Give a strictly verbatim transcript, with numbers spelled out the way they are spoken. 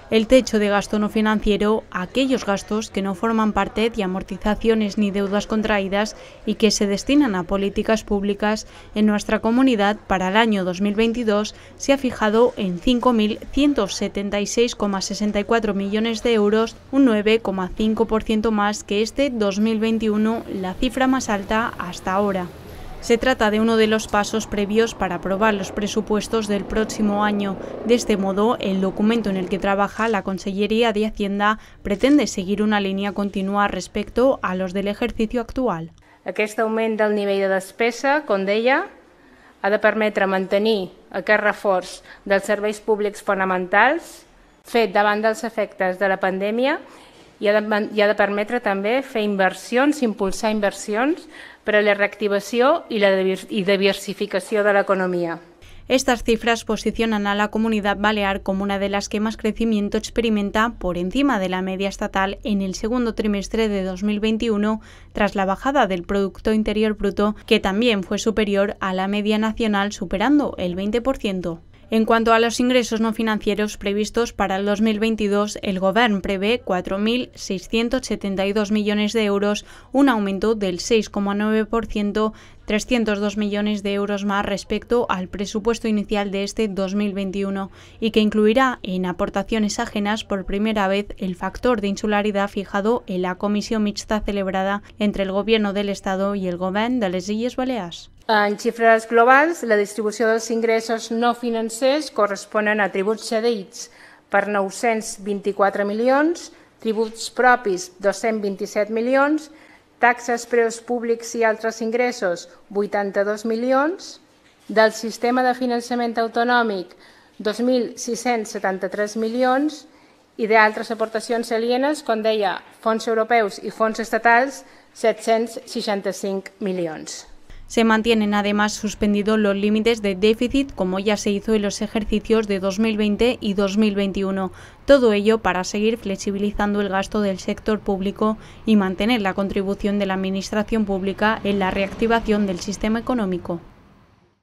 El techo de gasto no financiero, aquellos gastos que no forman parte de amortizaciones ni deudas contraídas y que se destinan a políticas públicas en nuestra comunidad para el año dos mil veintidós, se ha fijado en cinco mil ciento setenta y seis coma sesenta y cuatro millones de euros, un nueve coma cinco por ciento más que este dos mil veintiuno, la cifra más alta hasta ahora. Se trata de uno de los pasos previos para aprobar los presupuestos del próximo año. De este modo, el documento en el que trabaja la Conselleria de Hacienda pretende seguir una línia continua respecto a los del ejercicio actual. Aquest augment del nivell de despesa, com deia, ha de permetre mantenir aquest reforç dels serveis públics fonamentals fet davant dels efectes de la pandèmia i ha de, i ha de permetre també fer inversions, impulsar inversions per a la reactivació i la diversificació de l'economia. Estas cifras posicionan a la Comunidad Balear como una de las que más crecimiento experimenta por encima de la media estatal en el segundo trimestre de dos mil veintiuno, tras la bajada del Producto Interior Bruto, que también fue superior a la media nacional, superando el veinte por ciento. En cuanto a los ingresos no financieros previstos para el dos mil veintidós, el Govern prevé cuatro mil seiscientos setenta y dos millones de euros, un aumento del seis coma nueve por ciento, trescientos dos millones de euros más respecto al presupuesto inicial de este dos mil veintiuno, y que incluirá en aportaciones ajenas por primera vez el factor de insularidad fijado en la comisión mixta celebrada entre el Gobierno del Estado y el Govern de les Illes Balears. En xifres globals, la distribució dels ingressos no financers corresponen a tributs cedits per nou-cents vint-i-quatre milions, tributs propis dos-cents vint-i-set milions, taxes, preus públics i altres ingressos vuitanta-dos milions, del sistema de finançament autonòmic dos mil sis-cents setanta-tres milions i d'altres aportacions alienes, com deia, fons europeus i fons estatals, set-cents seixanta-cinc milions. Se mantienen además suspendidos los límites de déficit, como ya se hizo en los ejercicios de dos mil veinte y dos mil veintiuno. Todo ello para seguir flexibilizando el gasto del sector público y mantener la contribución de la administración pública en la reactivación del sistema económico.